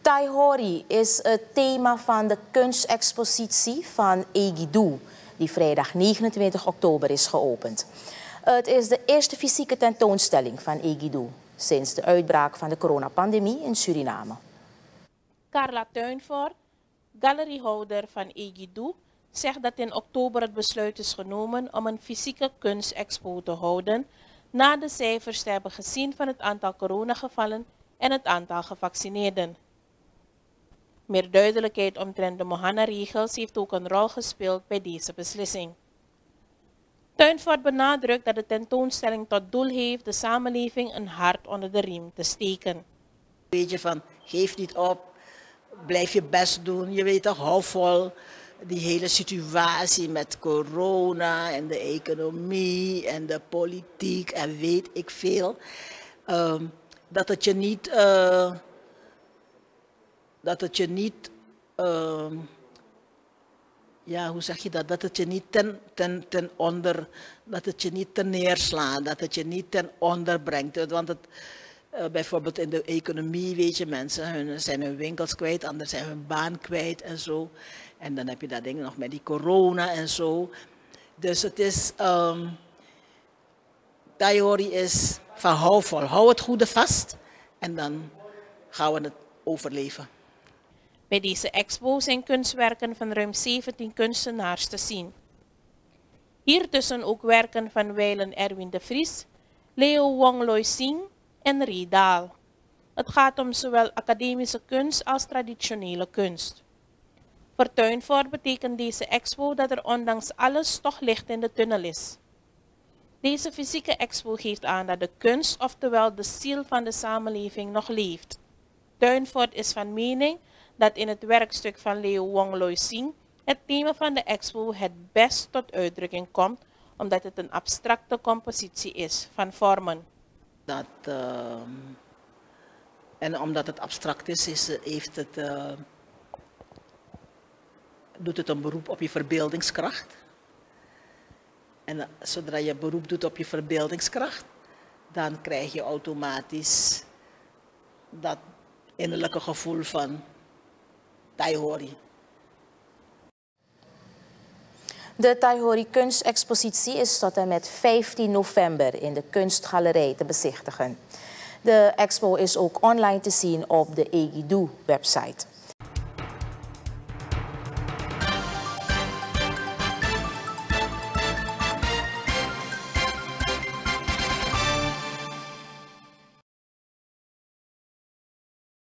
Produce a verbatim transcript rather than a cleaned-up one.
Taihori is het thema van de kunstexpositie van Egidu, die vrijdag negenentwintig oktober is geopend. Het is de eerste fysieke tentoonstelling van Egidu sinds de uitbraak van de coronapandemie in Suriname. Carla Tuinvoort, galeriehouder van Egidu, zegt dat in oktober het besluit is genomen om een fysieke kunstexpo te houden na de cijfers te hebben gezien van het aantal coronagevallen en het aantal gevaccineerden. Meer duidelijkheid omtrent de Mohana-regels heeft ook een rol gespeeld bij deze beslissing. Tuinvoort benadrukt dat de tentoonstelling tot doel heeft de samenleving een hart onder de riem te steken. Weet je van, geef niet op, blijf je best doen, je weet toch, hou vol. Die hele situatie met corona en de economie en de politiek en weet ik veel. Uh, dat het je niet, uh, dat het je niet, uh, ja hoe zeg je dat, dat het je niet ten, ten, ten onder, dat het je niet ten neerslaat, dat het je niet ten onder brengt. Want het, uh, bijvoorbeeld in de economie, weet je, mensen hun, zijn hun winkels kwijt, anderen zijn hun baan kwijt en zo. En dan heb je dat ding nog met die corona en zo. Dus het is, um, Taihori is van hou vol, hou het goede vast en dan gaan we het overleven. Bij deze expo zijn kunstwerken van ruim zeventien kunstenaars te zien. Hiertussen ook werken van wijlen Erwin de Vries, Leo Wong-Loy Singh en Rie Daal. Het gaat om zowel academische kunst als traditionele kunst. Voor Tuinvoort betekent deze expo dat er ondanks alles toch licht in de tunnel is. Deze fysieke expo geeft aan dat de kunst, oftewel de ziel van de samenleving, nog leeft. Tuinvoort is van mening dat in het werkstuk van Leo Wong-Loy Singh het thema van de expo het best tot uitdrukking komt, omdat het een abstracte compositie is van vormen. Dat, uh, en omdat het abstract is, is heeft het... Uh, doet het een beroep op je verbeeldingskracht. En uh, zodra je beroep doet op je verbeeldingskracht, dan krijg je automatisch dat innerlijke gevoel van Taihori. De Taihori kunstexpositie is tot en met vijftien november in de kunstgalerij te bezichtigen. De expo is ook online te zien op de Egidu website.